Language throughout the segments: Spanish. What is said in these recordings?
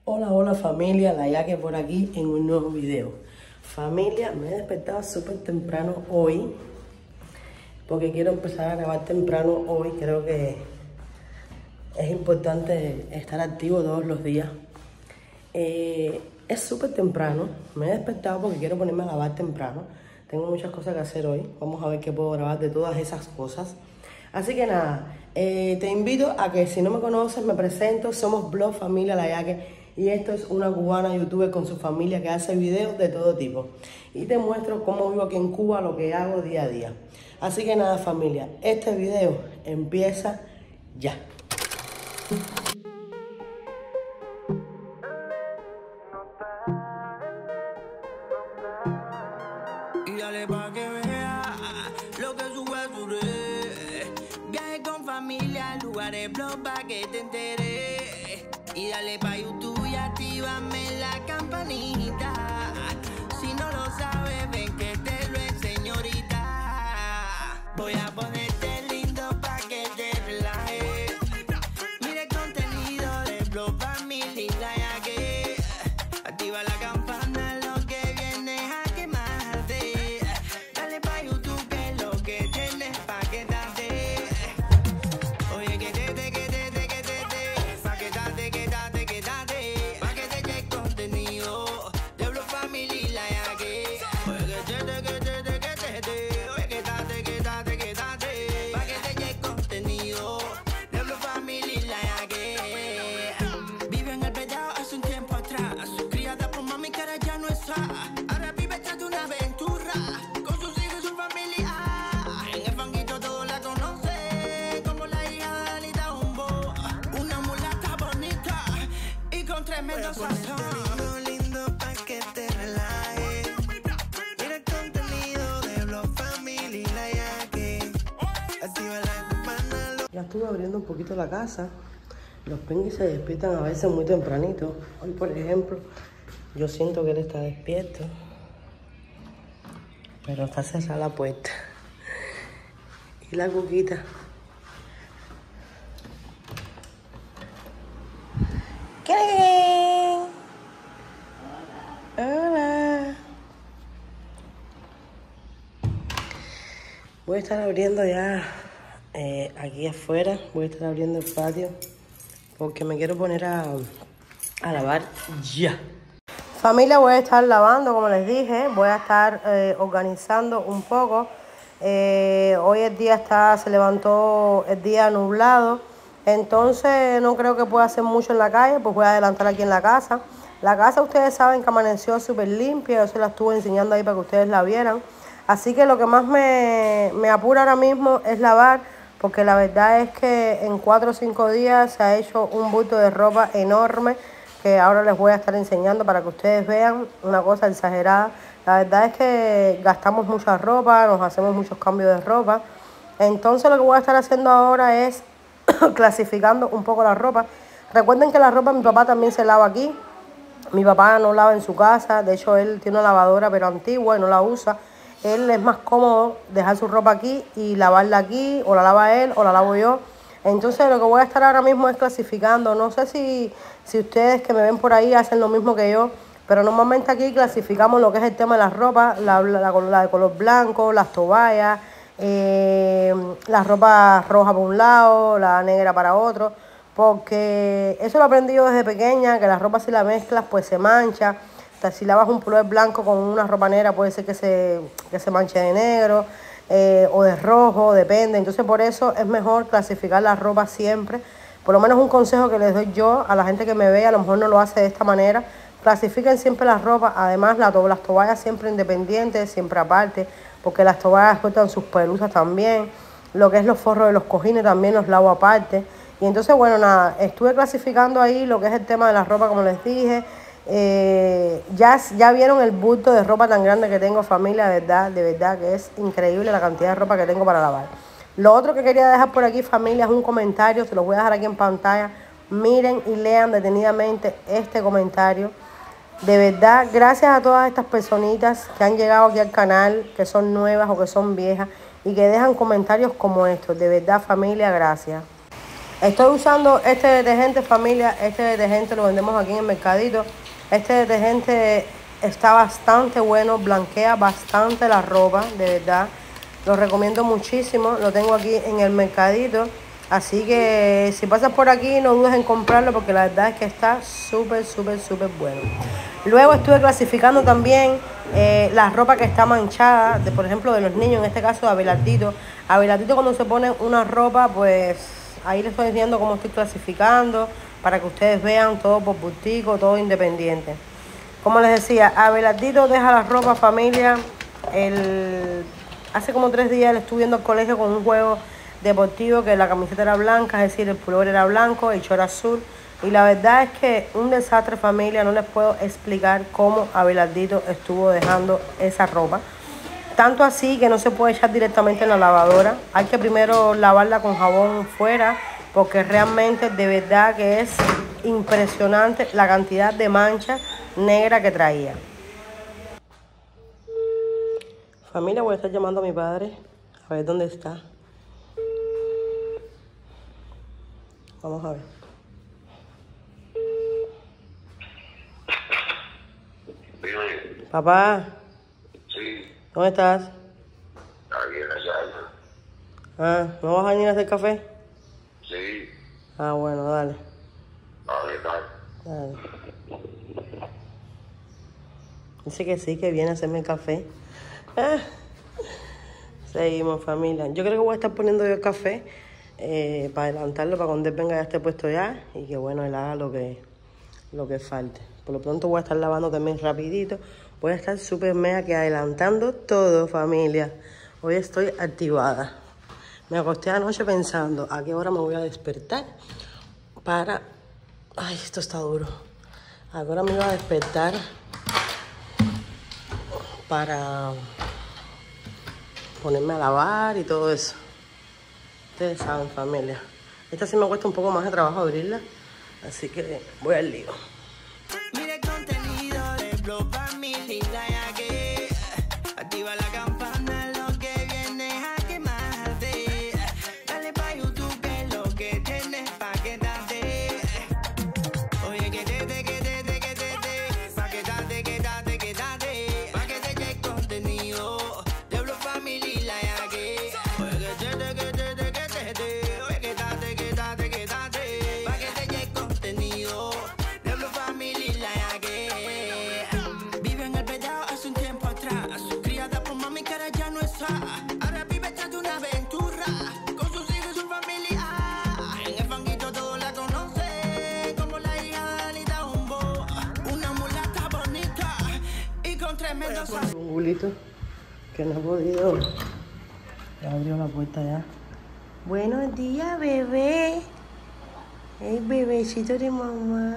Hola, hola familia, la Yaque por aquí en un nuevo video. Familia, me he despertado súper temprano hoy porque quiero empezar a grabar temprano hoy. Creo que es importante estar activo todos los días. Es súper temprano, me he despertado porque quiero ponerme a grabar temprano. Tengo muchas cosas que hacer hoy, vamos a ver qué puedo grabar de todas esas cosas. Así que nada, te invito a que si no me conoces me presento, somos Blog Familia La Yaque. Y esto es una cubana youtuber con su familia que hace videos de todo tipo. Y te muestro cómo vivo aquí en Cuba, lo que hago día a día. Así que nada familia, este video empieza ya. Y dale pa' que vea lo que sube a su red. Viaje con familia, lugares blog pa' que te enteres. Y dale pa' YouTube y actívame la campanita. Si no lo sabes, ven que te lo enseño ahorita. Voy a ponerte lindo pa' que te relajes. Mira el contenido de Blog Familia La Yaque. Activa la campana, lo que viene es a quemarte. Dale pa' YouTube que lo que tienes pa' quedarte. Oye, quédate, pa' quedarte, pa' que te llegue contenido de Blog Familia La Yaque. Oye, quédate, oye, quédate, pa' que te llegue contenido de Blog Familia La Yaque. Vive en el pedao hace un tiempo atrás, criada por mami que ahora ya no está. Ahora vive tras de una aventura con sus hijos y su familia. En el fanguito todos la conocen como la hija de Anita Humbo, una mulata bonita y con tremendo sazón. Lindo pa' que te relajes. Mira el contenido de Blog Familia La Yaque. Activa la campana. Ya estuve abriendo un poquito la casa. Los Pinguis se despiertan a veces muy tempranito. Hoy, por ejemplo, yo siento que él está despierto, pero está cerrada la puerta. Y la Cuquita. ¿Qué? Hola. Voy a estar abriendo ya aquí afuera. Voy a estar abriendo el patio porque me quiero poner a lavar ya. Familia, voy a estar lavando, como les dije. Voy a estar organizando un poco. Hoy el día se levantó el día nublado. Entonces no creo que pueda hacer mucho en la calle, pues voy a adelantar aquí en la casa. La casa ustedes saben que amaneció súper limpia. Yo se la estuve enseñando ahí para que ustedes la vieran. Así que lo que más me apura ahora mismo es lavar, porque la verdad es que en 4 o 5 días se ha hecho un bulto de ropa enorme que ahora les voy a estar enseñando para que ustedes vean, una cosa exagerada. La verdad es que gastamos mucha ropa, nos hacemos muchos cambios de ropa. Entonces lo que voy a estar haciendo ahora es clasificando un poco la ropa. Recuerden que la ropa mi papá también se lava aquí. Mi papá no lava en su casa, de hecho él tiene una lavadora pero antigua y no la usa. Él es más cómodo dejar su ropa aquí y lavarla aquí, o la lava él o la lavo yo. Entonces lo que voy a estar ahora mismo es clasificando. No sé si ustedes que me ven por ahí hacen lo mismo que yo, pero normalmente aquí clasificamos lo que es el tema de la ropa, la de color blanco, las toallas, la ropa roja para un lado, la negra para otro, porque eso lo aprendí yo desde pequeña, que la ropa si la mezclas pues se mancha. O sea, si lavas un pullover blanco con una ropa negra puede ser que se manche de negro o de rojo, depende. Entonces por eso es mejor clasificar la ropa siempre. Por lo menos un consejo que les doy yo a la gente que me ve, a lo mejor no lo hace de esta manera. Clasifiquen siempre la ropa, además las toallas siempre independientes, siempre aparte, porque las toallas cortan sus pelusas también. Lo que es los forros de los cojines también los lavo aparte. Y entonces bueno, nada, estuve clasificando ahí lo que es el tema de la ropa, como les dije. Ya vieron el bulto de ropa tan grande que tengo, familia, de verdad que es increíble la cantidad de ropa que tengo para lavar. Lo otro que quería dejar por aquí, familia, es un comentario, se los voy a dejar aquí en pantalla. Miren y lean detenidamente este comentario. De verdad, gracias a todas estas personitas que han llegado aquí al canal, que son nuevas o que son viejas, y que dejan comentarios como estos. De verdad, familia, gracias. Estoy usando este detergente, familia. Este detergente lo vendemos aquí en el mercadito. Este detergente está bastante bueno, blanquea bastante la ropa, de verdad. Lo recomiendo muchísimo. Lo tengo aquí en el mercadito. Así que si pasas por aquí, no dudes en comprarlo porque la verdad es que está súper bueno. Luego estuve clasificando también la ropa que está manchada, por ejemplo, de los niños, en este caso de Abelardito. Abelardito cuando se pone una ropa, pues ahí les estoy diciendo cómo estoy clasificando para que ustedes vean todo por bultico, todo independiente. Como les decía, Abelardito deja la ropa, familia. Hace como 3 días le estuve viendo al colegio con un juego deportivo que la camiseta era blanca, es decir, el pullover era blanco, el short azul. Y la verdad es que un desastre, familia. No les puedo explicar cómo Abelardito estuvo dejando esa ropa. Tanto así que no se puede echar directamente en la lavadora. Hay que primero lavarla con jabón fuera porque realmente de verdad que es impresionante la cantidad de manchas negras que traía. Familia, voy a estar llamando a mi padre a ver dónde está. Vamos a ver. Dime. Papá. Sí. ¿Dónde estás? Aquí en la casa. Ah, ¿no vas a venir a hacer café? Sí. Ah, bueno, dale. ¿Qué tal? Dale. Dice que sí, que viene a hacerme el café. Ah. Seguimos, familia. Yo creo que voy a estar poniendo yo el café para adelantarlo, para cuando él venga ya esté puesto ya y que bueno, él haga lo que falte. Por lo pronto voy a estar lavando también rapidito. Voy a estar súper mega que adelantando todo, familia. Hoy estoy activada. Me acosté anoche pensando a qué hora me voy a despertar para... Ay, esto está duro. ¿A qué hora me iba a despertar para ponerme a lavar y todo eso? Ustedes saben, familia. Esta sí me cuesta un poco más de trabajo abrirla, así que voy al lío. Mira el contenido de Flow Family, ya que activa la campana, lo que viene es a quemarte. Dale pa' YouTube que es lo que tienes pa' quedarte. Oye, quédate, pa' quedarte, pa' que te llegue contenido de Flow Family, ya que. Oye, quédate, oye, quédate, pa' que te llegue contenido de Flow Family, ya que. Vive en el pedao hace un tiempo atrás, criada por mami que ahora ya no está. Ahora vive tras de una aventura con sus hijos y su familia. En el fanguito todos la conocen como la hija de Anita Humbo, una mulata bonita y con tremendo sabor. Un bulito que no he podido. Ya abrió la puerta ya. Buenos días, bebé. El bebecito de mamá.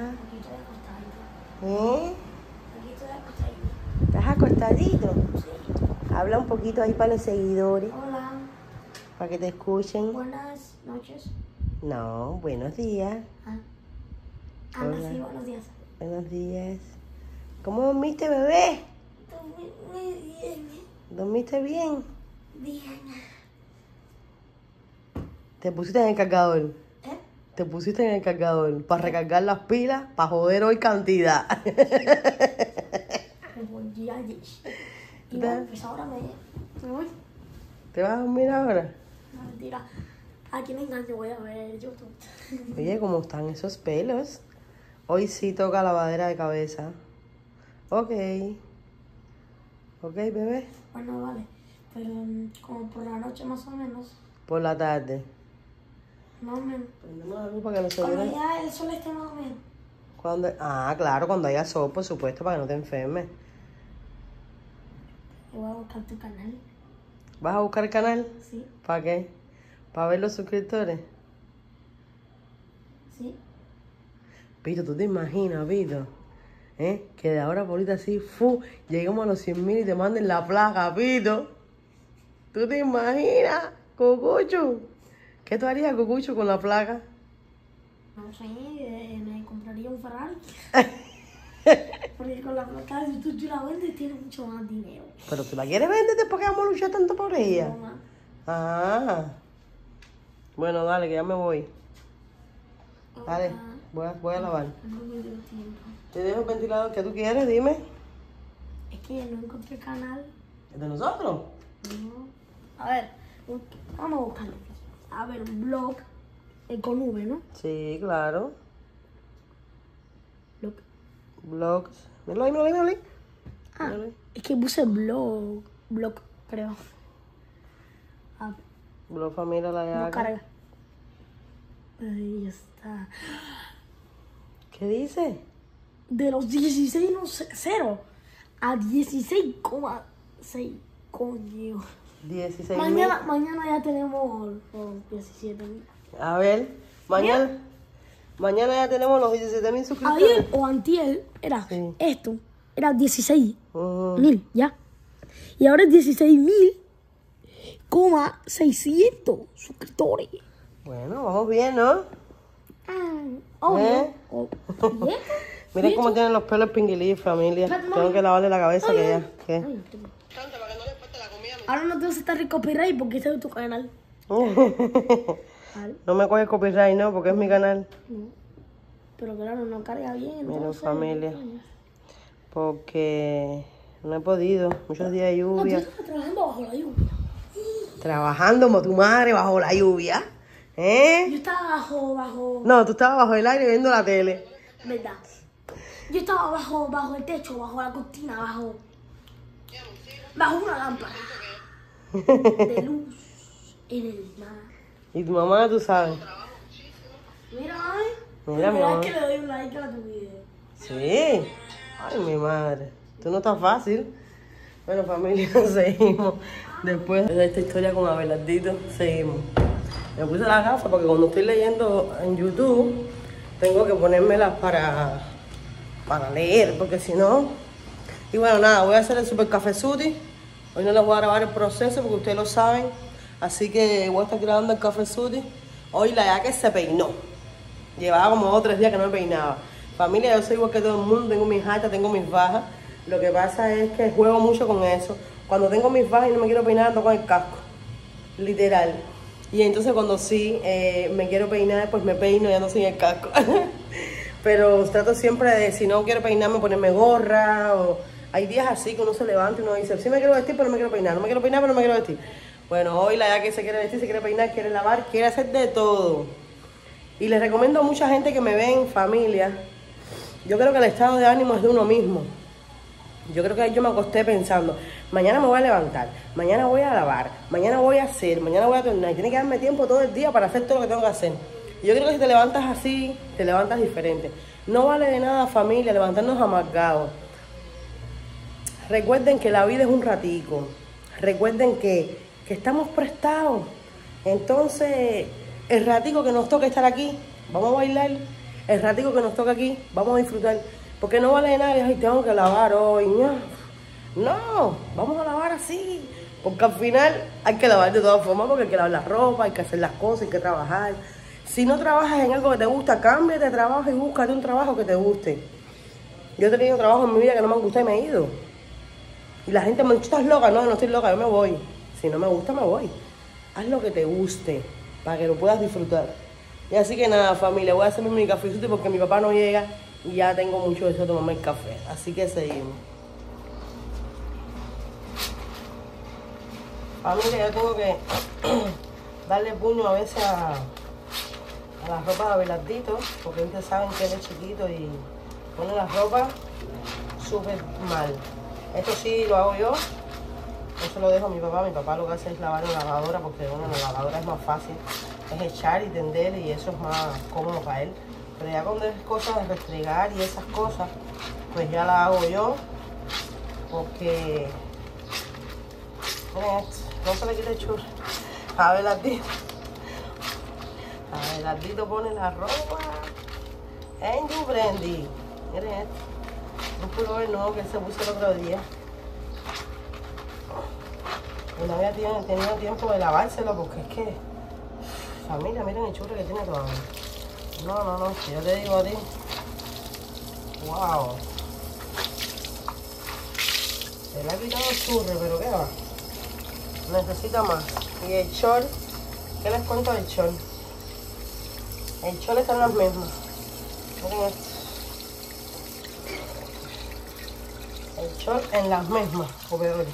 ¿Eh? ¿Estás acostadito? Habla un poquito ahí para los seguidores, Hola, para que te escuchen. buenas noches. No, buenos días. Hola. Sí, buenos días. Buenos días. ¿Cómo dormiste, bebé? Muy bien. ¿Dormiste bien? Bien. ¿Te pusiste en el cargador? ¿Eh? Te pusiste en el cargador para recargar las pilas, para joder hoy cantidad. Buen día, Jish. Y Da. bueno, pues ahora me voy. ¿Te vas a dormir ahora? No, mentira. Aquí me encanta, voy a ver YouTube. Oye, ¿cómo están esos pelos? Hoy sí toca lavadera de cabeza. Ok. Ok, bebé. Bueno, vale. Pero como por la noche más o menos. Por la tarde. Más o menos. Prendemos la luz para que no se Cuando vea. ya el sol esté más o menos. Claro, cuando haya sol, por supuesto, para que no te enfermes. Yo voy a buscar tu canal. ¿Vas a buscar el canal? Sí, ¿Para qué? ¿Para ver los suscriptores? sí. Pito, ¿tú te imaginas, Pito? Que de ahora por ahorita así, lleguemos a los 100.000 y te manden la placa, Pito. ¿Tú te imaginas, Cucucho? ¿Qué tú harías, Cucucho, con la placa? No sé, me compraría un Ferrari. Porque con la placa de YouTube tú la vendes tienes mucho más dinero. Pero tú la quieres vender después que vamos a luchar tanto por ella. No, ma. Ah. Bueno, dale, que ya me voy. Dale, voy a lavar. No me dio tiempo. Te dejo el ventilador que tú quieres, dime. Es que no encontré canal. ¿Es de nosotros? No. A ver, vamos a buscarlo. A ver, blog con V, ¿no? Sí, claro. Blog. Blogs. Míralo ahí. Ah, Míralo ahí. es que puse blog, creo. A ver, Blog familia la no yaca. carga. Ahí está. ¿Qué dice? De los 16, no sé, 0 a 16,6. Coño. 16.000. Mañana ya tenemos los 17.000. A ver, mañana ya tenemos los 17.000 suscriptores. Ayer o antier era Sí. esto, era 16.000, Ujú. ya. Y ahora es 16.600 suscriptores. Bueno, vamos bien, ¿no? Obvio. ¿Eh? Bien. Miren cómo tienen los pelos pinguilí, familia. Tengo que lavarle la cabeza que ya. ¿Qué? Ahora no te vas a estar copyright porque este es tu canal. Vale. No me coges copyright, ¿no? Porque es mi canal. No. Pero claro, no carga bien. Miren, Entonces, familia. Porque no he podido. Muchos días de no, tú lluvia. estás trabajando bajo la lluvia. Trabajando como tu madre bajo la lluvia. Yo ¿Eh? estaba bajo, No, tú estabas bajo el aire viendo la tele. ¿verdad? Yo estaba bajo el techo, bajo la cortina, bajo una lámpara de luz en el mar. Y tu mamá, tú sabes. Mira, ay. Mira, mi Mira amor. que le doy un like a tu video. Sí. Ay, mi madre. Tú no estás fácil. Bueno, familia, seguimos. Después de esta historia con Abelardito, seguimos. Me puse las gafas porque cuando estoy leyendo en YouTube, tengo que ponérmelas para leer, porque si no... Y bueno, nada, voy a hacer el super cafezuti. Hoy no les voy a grabar el proceso porque ustedes lo saben. Así que voy a estar grabando el cafezuti. Hoy la yaque se peinó. Llevaba como 2 o 3 días que no me peinaba. Familia, yo soy igual que todo el mundo, tengo mis altas, tengo mis bajas. Lo que pasa es que juego mucho con eso. Cuando tengo mis bajas y no me quiero peinar, ando con el casco. Literal. Y entonces cuando sí me quiero peinar, pues me peino y ando sin el casco. Pero trato siempre de, si no quiero peinarme, ponerme gorra. O hay días así que uno se levanta y uno dice, sí me quiero vestir, pero no me quiero peinar. No me quiero peinar, pero no me quiero vestir. Bueno, hoy la yaque se quiere vestir, se quiere peinar, quiere lavar, quiere hacer de todo. Y les recomiendo a mucha gente que me ve en familia. Yo creo que el estado de ánimo es de uno mismo. Yo creo que yo me acosté pensando, mañana me voy a levantar, mañana voy a lavar, mañana voy a hacer, mañana voy a tornar. Y tiene que darme tiempo todo el día para hacer todo lo que tengo que hacer. Y yo creo que si te levantas así, te levantas diferente. No vale de nada, familia, levantarnos amargados. Recuerden que la vida es un ratico. Recuerden que estamos prestados. Entonces, el ratico que nos toca estar aquí, vamos a bailar. El ratico que nos toca aquí, vamos a disfrutar. Porque no vale de nada, ay, tengo que lavar hoy. No, vamos a lavar así. Porque al final hay que lavar de todas formas, porque hay que lavar la ropa, hay que hacer las cosas, hay que trabajar. Si no trabajas en algo que te gusta, cámbiate de trabajo y búscate un trabajo que te guste. Yo he tenido trabajo en mi vida que no me han gustado y me he ido. Y la gente me dice, ¿estás loca? No, no estoy loca, yo me voy. Si no me gusta, me voy. Haz lo que te guste, para que lo puedas disfrutar. Y así que nada, familia, voy a hacerme mi cafecito porque mi papá no llega y ya tengo mucho deseo de tomarme el café. Así que seguimos. Familia, yo tengo que darle puño a veces a las ropas de Abelardito, porque ustedes saben que él es chiquito y pone las ropas súper mal. Esto sí lo hago yo. Eso lo dejo a mi papá lo que hace es lavar en la lavadora, porque bueno, la lavadora es más fácil, es echar y tender y eso es más cómodo para él. Pero ya cuando es cosas de restregar y esas cosas, pues ya la hago yo, porque miren esto, no se le quite el churro. Abelardito pone la ropa en tu brandy. Miren esto, un pullover nuevo que él se puso el otro día. Y no había tenido tiempo de lavárselo porque es que, familia, miren el churro que tiene todavía. No, si yo te digo a ti, wow. Se le ha quitado el churro, pero ¿qué va? Necesita más. Y el short, ¿qué les cuento del short? El chole está en las mismas. Miren esto. El chol en las mismas, overoles.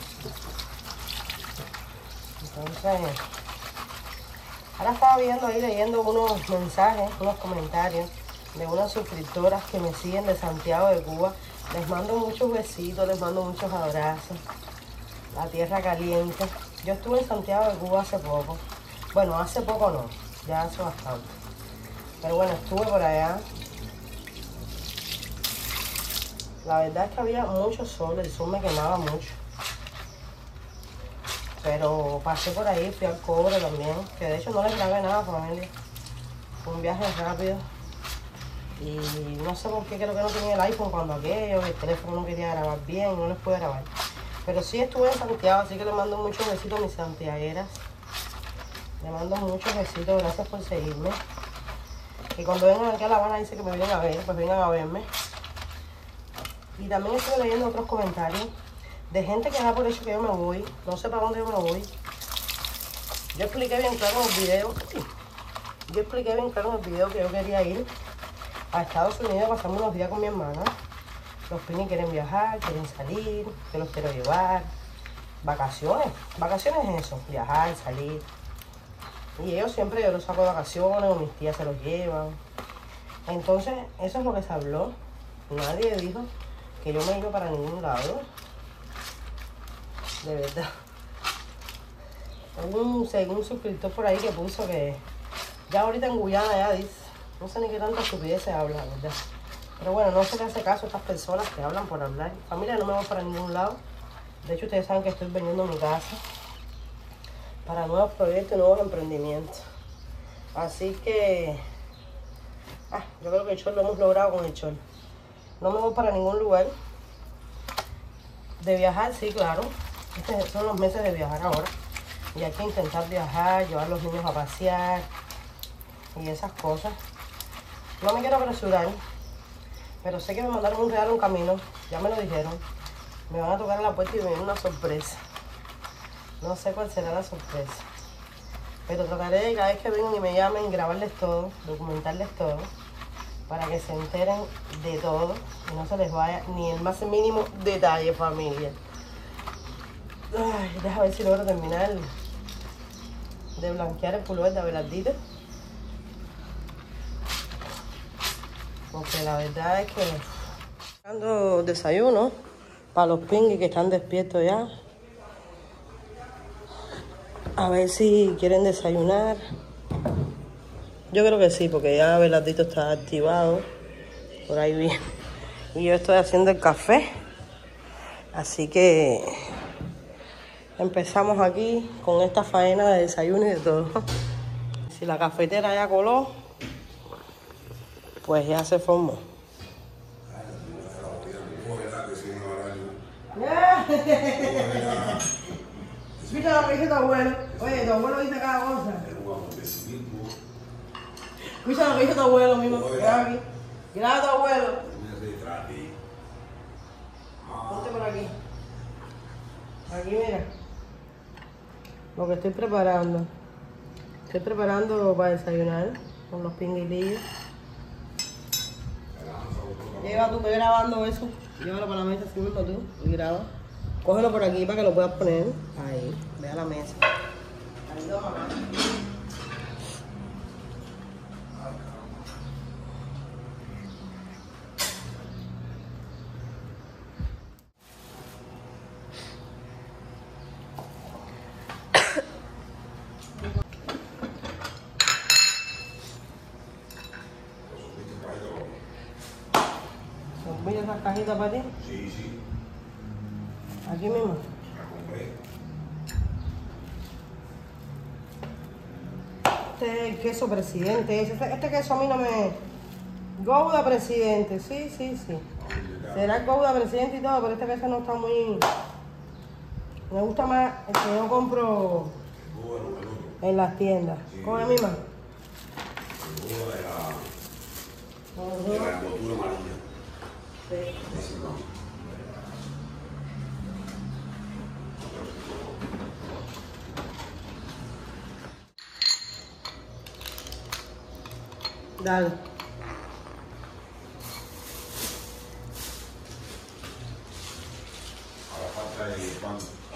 Entonces, ahora estaba viendo ahí, leyendo unos mensajes, unos comentarios de unas suscriptoras que me siguen de Santiago de Cuba. Les mando muchos besitos, les mando muchos abrazos. La tierra caliente. Yo estuve en Santiago de Cuba hace poco. Bueno, hace poco no, ya hace bastante. Pero bueno, estuve por allá. La verdad es que había mucho sol, el sol me quemaba mucho. Pero pasé por ahí, fui al Cobre también, que de hecho no les grabé nada, familia. Fue un viaje rápido. Y no sé por qué, creo que no tenía el iPhone cuando aquello, el teléfono no quería grabar bien, no les pude grabar. Pero sí estuve en Santiago, así que les mando muchos besitos a mis santiagueras. Les mando muchos besitos, gracias por seguirme. Y cuando vengan aquí a La Habana dice que me vienen a ver, pues vengan a verme. Y también estuve leyendo otros comentarios de gente que da por hecho que yo me voy. No sé para dónde yo me voy. Yo expliqué bien claro en el video. Que yo quería ir a Estados Unidos a pasarme unos días con mi hermana. Los Pini quieren viajar, quieren salir, que los quiero llevar. Vacaciones. Vacaciones es eso, viajar, salir. Y ellos siempre yo los saco de vacaciones o mis tías se los llevan. Entonces, eso es lo que se habló. Nadie dijo que yo me iba para ningún lado. De verdad. Hubo un suscriptor por ahí que puso que ya ahorita en Guyana ya dice, no sé ni qué tanta estupidez se habla, ¿verdad? Pero bueno, no se le hace caso a estas personas que hablan por hablar. Familia, no me voy para ningún lado. De hecho, ustedes saben que estoy vendiendo mi casa para nuevos proyectos y nuevos emprendimientos. Así que yo creo que el chol lo hemos logrado con el chol. No me voy para ningún lugar. De viajar, sí, claro. Estos son los meses de viajar ahora. Y hay que intentar viajar, llevar a los niños a pasear y esas cosas. No me quiero apresurar, pero sé que me mandaron un regalo en camino. Ya me lo dijeron. Me van a tocar a la puerta y me viene una sorpresa. No sé cuál será la sorpresa. Pero trataré de cada vez que vengan y me llamen, grabarles todo, documentarles todo, para que se enteren de todo y no se les vaya ni el más mínimo detalle, familia. Ay, déjame ver si logro terminar de blanquear el pullover de Abelardito. Porque la verdad es que dando desayuno para los pingüis que están despiertos ya. A ver si quieren desayunar. Yo creo que sí, porque ya Abelardito está activado. Por ahí bien. Y yo estoy haciendo el café. Así que empezamos aquí con esta faena de desayuno y de todo. Si la cafetera ya coló, pues ya se formó. Escucha lo que dice tu abuelo. Oye, tu abuelo dice cada cosa. Escucha lo que dice tu abuelo mismo. Graba aquí. Graba a tu abuelo. Ponte por aquí. Aquí, mira. Lo que estoy preparando. Estoy preparando para desayunar con los pinguilillos. Lleva tú, ve grabando eso. Llévalo para la mesa así mismo tú y graba. Cógelo por aquí para que lo puedas poner. Ahí, ve a la mesa. Ahí lo mamá. ¿Mira esas cajitas para ti? Sí, sí. Aquí mismo. Este es el queso presidente. Este queso a mí no me... Gouda presidente, sí, sí, sí. Será el Gouda presidente y todo, pero este queso no está muy... Me gusta más el que yo compro en las tiendas. ¿Cómo es, misma? De la envoltura amarilla. Sí. Dale. Ahora falta el pan.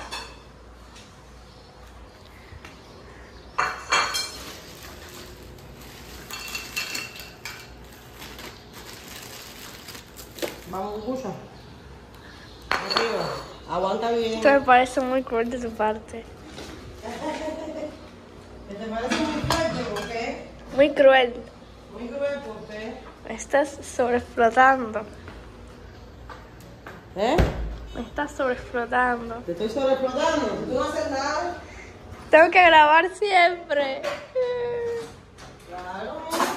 Vamos, Cucha. Arriba. Aguanta bien. Esto me parece muy cruel de tu parte. ¿Qué te parece muy fuerte? ¿Por qué? Muy cruel. Muy cruel, ¿por qué? Me estás sobreexplotando. ¿Eh? Me estás sobreexplotando. Te estoy sobreexplotando. Tú no haces nada. Tengo que grabar siempre. Claro.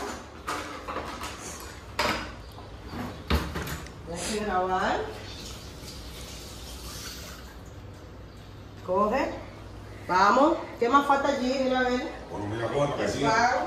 Tienes que grabar. Coge. Vamos. ¿Qué más falta allí? Mira a ver. Bueno, mira, coge para que siga. Claro.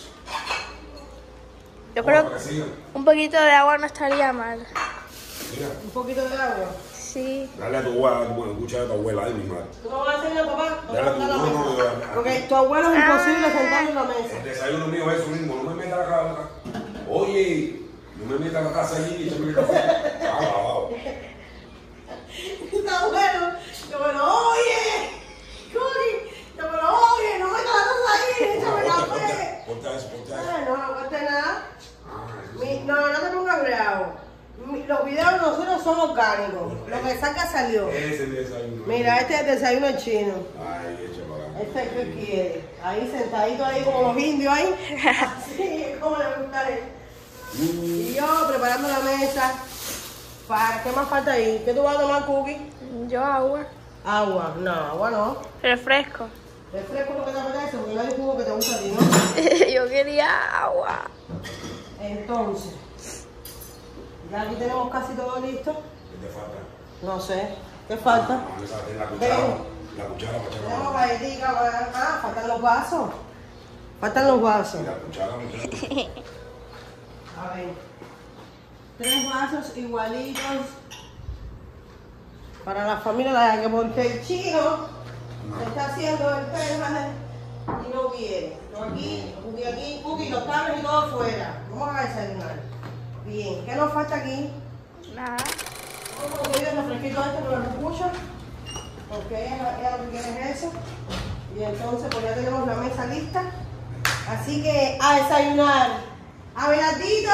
Yo Coge creo para que siga. que un poquito de agua no estaría mal. Mira, Un poquito de agua. Sí. dale a tu abuela, bueno, escucha a tu abuela, ay, mi madre. ¿Tú no vas a enseñar, papá? Dale a tu no, Porque tu abuelo es imposible sentarlo en la mesa. El desayuno mío es eso mismo, no me metas la cabeza. Oye, no me metas la taza allí y échame el café. Ah, lavado. Está bueno. Yo, bueno, oye. Curi. Yo, bueno, oye, no me talas ahí. Échame café. Ponte a eso, ponte a eso. Ah, no, no cueste nada. Ah, eso sí. No te pongas bravo. Los videos de nosotros son orgánicos. Lo que saca salió. Ese es el desayuno. Mira, este es el desayuno chino. Ay, échalo acá. Este es el que quiere. Ahí sentadito ahí como los indios ahí. Así, como le gusta a él. Y yo preparando la mesa. ¿Qué más falta ahí? ¿Qué tú vas a tomar, Cookie? Yo agua. Agua. No, agua no. Refresco. Refresco lo que te apetece, porque no hay jugo que te gusta a ti, ¿no? Yo quería agua. Entonces, ya aquí tenemos casi todo listo. ¿Qué te falta? No sé. ¿Qué falta? Ah, esa es la cuchara. La cuchara para echarle Tenemos agua. galletica. Ah, faltan los vasos. Faltan los vasos. Y la cuchara, muchacho. A ver. 3 vasos igualitos. Para la familia, porque el chino está haciendo el pénjale y no quiere. No aquí, Cookie, los cables y todo fuera. Vamos a desayunar. Bien, ¿qué nos falta aquí? Nada. Vamos a pedir el refresquito este con la escucha. Porque ella lo que quiere es eso. Y entonces pues ya tenemos la mesa lista. Así que a desayunar. ¡Abelardito!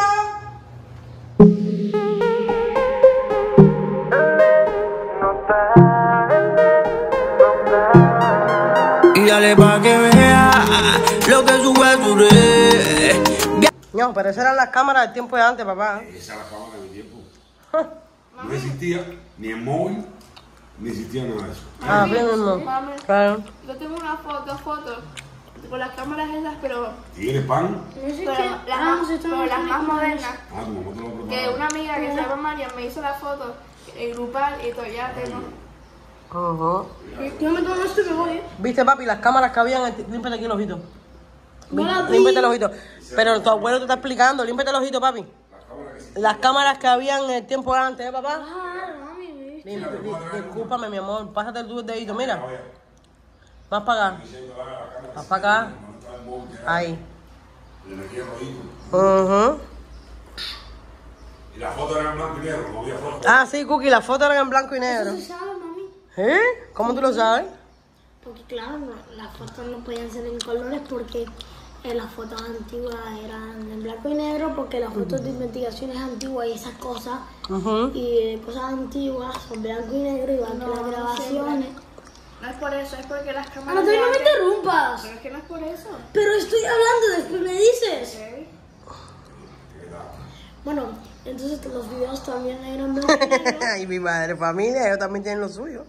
Y dale pa' que vea lo que sube a su red. No, pero esas eran las cámaras del tiempo de antes, papá. Esa era la cámara de mi tiempo. No existía ni el móvil, ni existía nada de eso. Ah, bien, mismo. Mami, Claro. yo tengo una fotos con las cámaras esas, pero ¿Tienes pan? las más modernas. Ah, tu mamá te lo Que preparó. una amiga que se llama María me hizo la foto grupal y todavía tengo. Ajá. Yo me tomo esto y me voy. Viste, papi, las cámaras que habían. Límpiate aquí el ojito. No las vi. Límpiate el ojito. Pero tu abuelo te está explicando. Límpiate el ojito, papi. Las cámaras que habían en el tiempo de antes, ¿eh, papá? Discúlpame, mi amor. Pásate tú el dedito, mira. Más para acá. Más para acá. Ahí. Le metí el rodillo. Ajá. Y la foto era en blanco y negro, no había foto. Ah, sí, Cookie, las fotos eran en blanco y negro. ¿Tú sabes, mami? ¿Eh? ¿Cómo tú lo sabes? Porque claro, las fotos no podían ser en colores porque las fotos antiguas eran en blanco y negro porque las fotos de investigaciones antiguas y esas cosas Ujú. y cosas antiguas son blanco y negro igual que las grabaciones. No es por eso, es porque las Ah, cámaras. no, de no me antes- interrumpas. Pero es que no es por eso. Pero estoy hablando, después me dices. ¿Ok? Bueno, entonces los videos también eran blanco y negro Y mi madre familia, ellos también tienen lo suyo.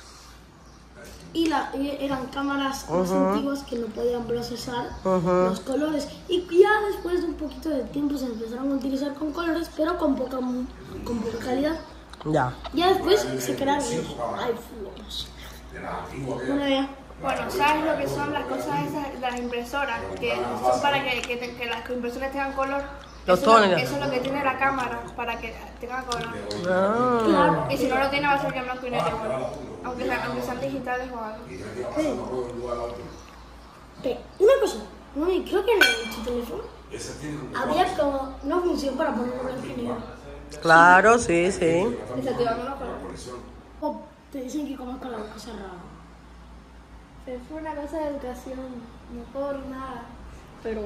y eran cámaras más antiguas que no podían procesar los colores. Y ya después de un poquito de tiempo se empezaron a utilizar con colores, pero con poca calidad. Ya. Ya después se crearon los iPhones. Bueno, ya. Bueno, ¿sabes lo que son las cosas esas de las impresoras? Que son para que las impresoras tengan color. Los Eso es lo- tónicos. Eso es lo que tiene la cámara, para que tenga color. Ah. Claro. Y si no lo tiene, va a ser que en blanco y negro. Aunque sean digitales o algo. ¿Qué? Una cosa. Mami, creo que en tu teléfono Ese tiene como Había como una función para ponerlo blanco y negro. Claro, sí, sí. Desactivando los colores. O te dicen que comas con la boca cerrada. Pero fue una cosa de educación, no por nada. Pero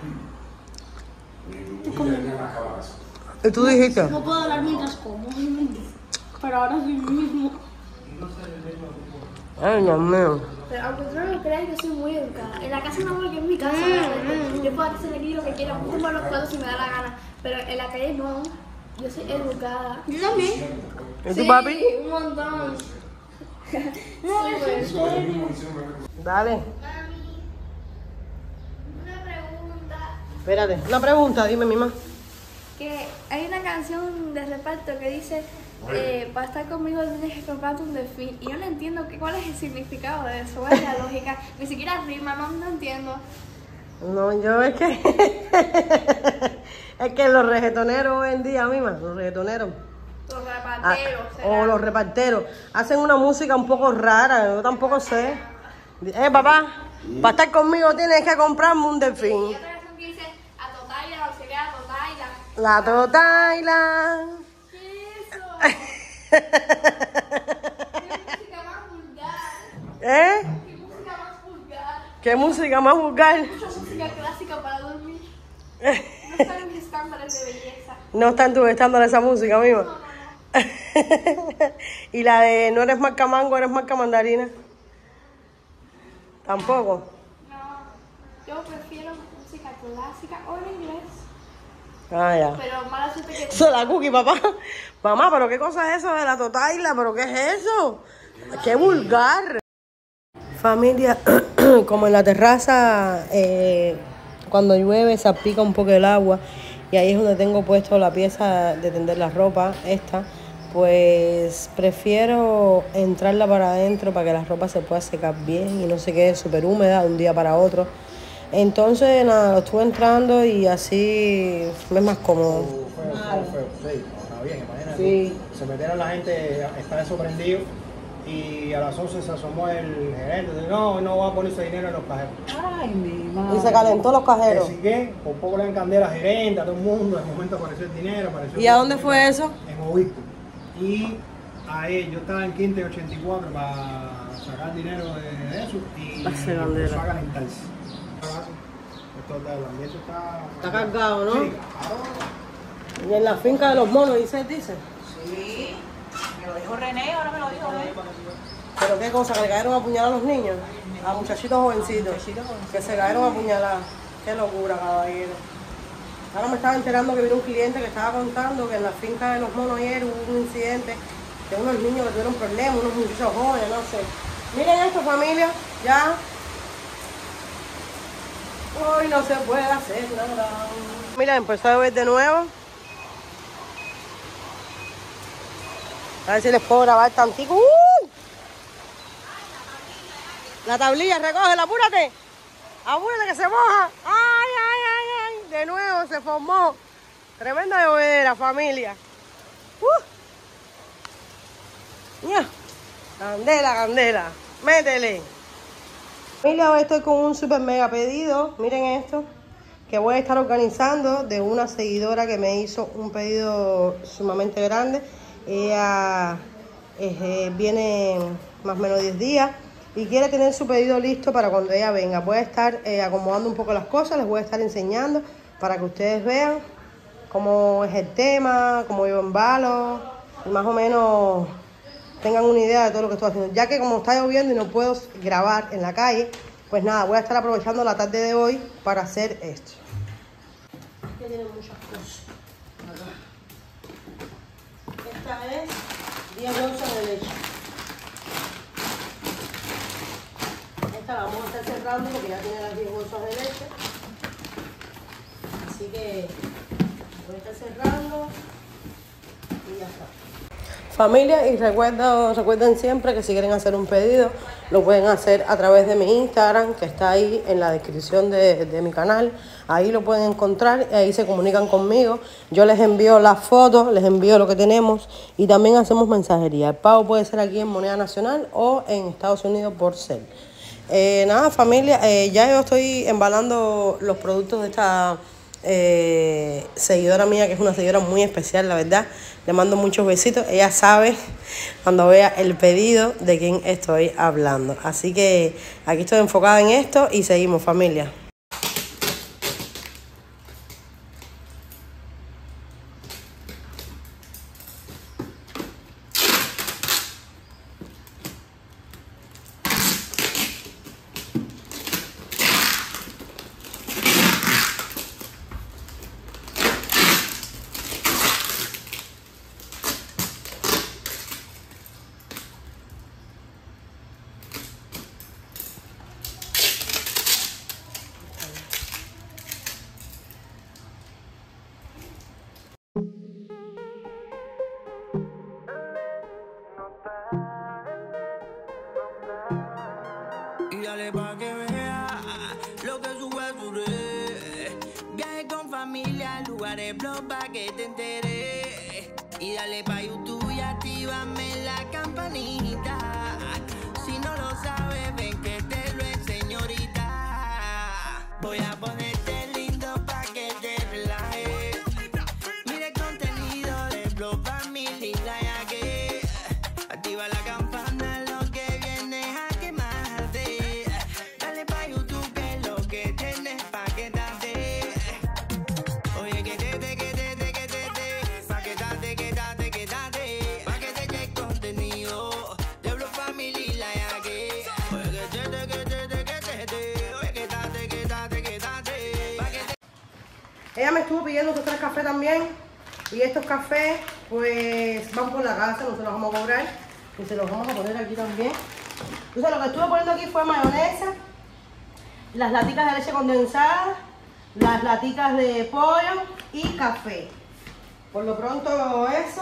¿Y tú dijiste? No puedo hablar mientras como. Pero ahora sí mismo. Ay, Dios mío. Pero aunque tú no lo creas, yo soy muy educada. En la casa no, porque es mi casa. Yo puedo hacer aquí lo que quiera, tumbar los platos si me da la gana. Pero en la calle no. Yo soy educada. Yo también. ¿Y tú, papi? Un montón. No, es en serio. Dale. Una pregunta. Espérate. Una pregunta, dime, Mima. Que hay una canción de reparto que dice para estar conmigo tienes que comprarte un delfín. Y yo no entiendo cuál es el significado de eso, cuál es la lógica. Ni siquiera rima, no entiendo. No, yo es que... es que los reggaetoneros hoy en día, Mima, los reggaetoneros... Los reparteros. o los reparteros hacen una música un poco rara, yo tampoco sé. Papá, para estar conmigo tienes que comprarme un delfín. Y otra canción que dice a Totaila, no sé qué, a Totaila. La Totaila. ¿Qué es eso? ¿Qué música más vulgar? ¿Eh? ¿Qué música más vulgar? ¿Qué música más vulgar? Mucha música clásica para dormir. No están en mis estándares de belleza. No están tú estando esa música, Mima. No. Y la de no eres marca mango, eres marca mandarina. Tampoco. No, yo prefiero música clásica o en inglés. Ah, ya. Pero mala suerte que... Eso es la cookie, papá. Mamá, ¿pero qué cosa es eso de la Totaila? ¿Pero qué es eso? ¡Qué vulgar! Familia, como en la terraza, cuando llueve salpica un poco el agua. Y ahí es donde tengo puesto la pieza de tender la ropa, esta. Pues prefiero entrarla para adentro para que la ropa se pueda secar bien y no se quede súper húmeda de un día para otro. Entonces, nada, lo estuve entrando y así me es más cómodo. Feo, sí, ahora bien, imagínate. Sí. Se metieron la gente, está sorprendido y a las 11 se asomó el gerente. Dice, no va a poner ese dinero en los cajeros. Ay, mi madre. Y se calentó los cajeros. Así que por poco le dan candela a gerente, a todo el mundo. De momento apareció el dinero. ¿Y a dónde fue eso? En Obispo. Y ahí yo estaba en Quinta y 84 para sacar dinero de eso y Hace candela. empezó a calentarse. Esto, el ambiente Está cargado, ¿no? Sí, claro. Y en la finca de los monos, dice. Sí, me lo dijo René, ahora me lo dijo él. ¿Pero qué cosa? ¿Que le cayeron a apuñalar a los niños? A muchachitos jovencitos. Que se cayeron a apuñalar. Qué locura, caballero. Ahora me estaba enterando que vino un cliente que estaba contando que en la finca de los monos ayer hubo un incidente de unos niños que tuvieron problemas, unos muchachos jóvenes, no sé. Miren esto, familia, ya. Hoy no se puede hacer nada. Mira, empezó a llover de nuevo. A ver si les puedo grabar tantico. La tablilla, recógela, apúrate. Apúrate que se moja. Ay, ay, ay, ay. De nuevo se formó. Tremenda llovedera, familia. Ya. Candela, candela. Métele. Familia, hoy estoy con un super mega pedido. Miren esto. Que voy a estar organizando de una seguidora que me hizo un pedido sumamente grande. Ella viene más o menos 10 días y quiere tener su pedido listo para cuando ella venga. Voy a estar acomodando un poco las cosas, les voy a estar enseñando para que ustedes vean cómo es el tema, cómo yo embalo y más o menos tengan una idea de todo lo que estoy haciendo. Ya que como está lloviendo y no puedo grabar en la calle, pues nada, voy a estar aprovechando la tarde de hoy para hacer esto. Aquí tienen muchas cosas. Esta es 10 bolsas de leche. Esta la vamos a estar cerrando porque ya tiene las 10 bolsas de leche. Así que voy a estar cerrando y ya está. Familia, y recuerden siempre que si quieren hacer un pedido, lo pueden hacer a través de mi Instagram, que está ahí en la descripción de mi canal. Ahí lo pueden encontrar y ahí se comunican conmigo. Yo les envío las fotos, les envío lo que tenemos y también hacemos mensajería. El pago puede ser aquí en moneda nacional o en Estados Unidos por Cel. Nada, familia, ya yo estoy embalando los productos de seguidora mía, que es una seguidora muy especial, la verdad. Le mando muchos besitos. Ella sabe cuando vea el pedido de quién estoy hablando. Así que aquí estoy enfocada en esto y seguimos, familia. Y dale pa' que vea lo que sube a su red. Viaje con familia, lugares, blog pa' que te enteres. Y dale pa' YouTube y actívame la campanita. Si no lo sabes, ven que te lo enseño ahorita. Voy a ponerte lindo pa' que te relajes. Mire el contenido de blog familia ya que activa la campana, lo que viene a quemarte. Dale pa' YouTube que es lo que tienes pa' quedarte. Oye, quédate, pa' quedarte, pa' que te eche el contenido de blog familia ya que. Oye, quédate, oye, quédate, pa' que te. Ella me estuvo pidiendo otros 3 cafés también. Y estos cafés, pues, van por la casa, no se los vamos a cobrar. Y se los vamos a poner aquí también. Entonces, lo que estuve poniendo aquí fue mayonesa, las laticas de leche condensada, las laticas de pollo y café. Por lo pronto, eso.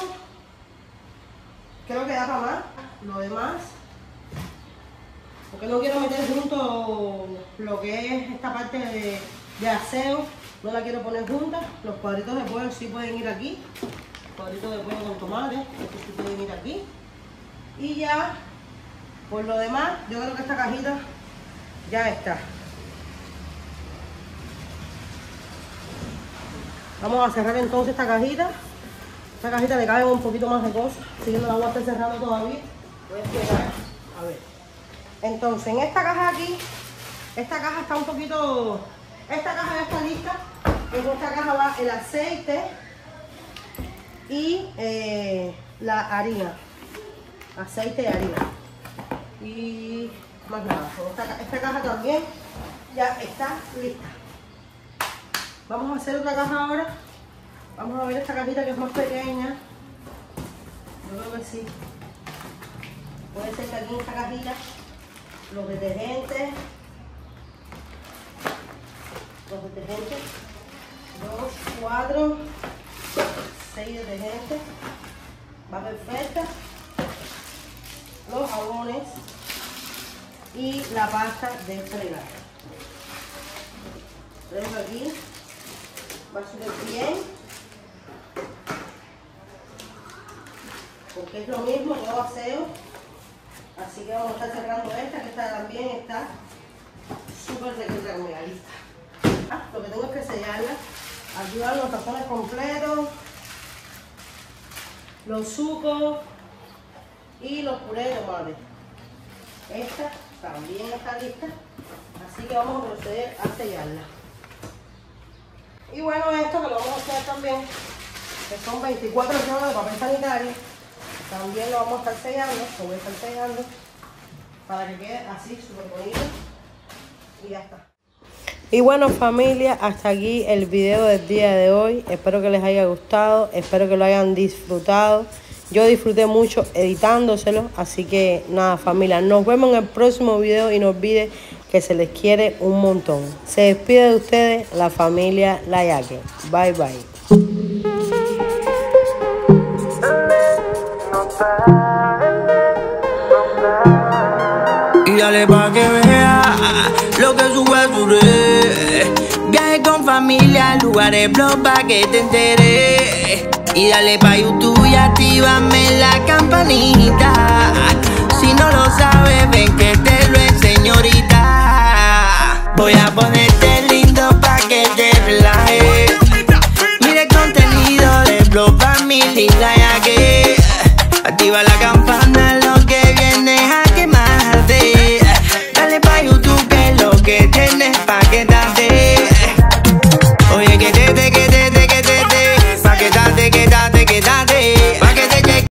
Creo que da para más. Lo demás, porque no quiero meter junto lo que es esta parte de aseo. No la quiero poner juntas. Los cuadritos de pollo sí pueden ir aquí. Cuadritos de pollo con tomate, estos sí pueden ir aquí. Y ya, por lo demás, yo creo que esta cajita ya está. Vamos a cerrar entonces esta cajita. Esta cajita le caben un poquito más de cosas. Así que no la voy a estar cerrando todavía. Voy a esperar. A ver. Entonces, en esta caja aquí, esta caja está un poquito... Esta caja ya está lista. En esta caja va el aceite y la harina. Aceite y harina. Y más nada. Esta caja también ya está lista. Vamos a hacer otra caja ahora. Vamos a ver esta cajita que es más pequeña. Yo creo que sí. Puede ser que aquí en esta cajita los detergentes. 2, 4, 6 detergentes. Va perfecta. Los jabones y la pasta de fregar. Tenemos aquí. Va súper bien. Porque es lo mismo, todo aseo. Así que vamos a estar cerrando esta, que esta también está súper regalista. Lo que tengo es que sellarla. Aquí van los tazones completos, los sucos y los purés de tomate. Esta también está lista, así que vamos a proceder a sellarla. Y bueno, esto que lo vamos a hacer también, que son 24 rollos de papel sanitario, también lo vamos a estar sellando, lo voy a estar sellando para que quede así súper bonito y ya está. Y bueno, familia, hasta aquí el video del día de hoy. Espero que les haya gustado, espero que lo hayan disfrutado. Yo disfruté mucho editándoselo, así que nada, familia, nos vemos en el próximo video y no olviden que se les quiere un montón. Se despide de ustedes la familia La Yaque. Bye, bye. Y dale pa' que vea lo que sube a su red. Viaje con familia, lugares, blog pa' que te enteres. Y dale pa' YouTube y actívame la campanita. Si no lo sabes, ven que te lo enseño ahorita. Voy a ponerte lindo pa' que te relajes. pa' que te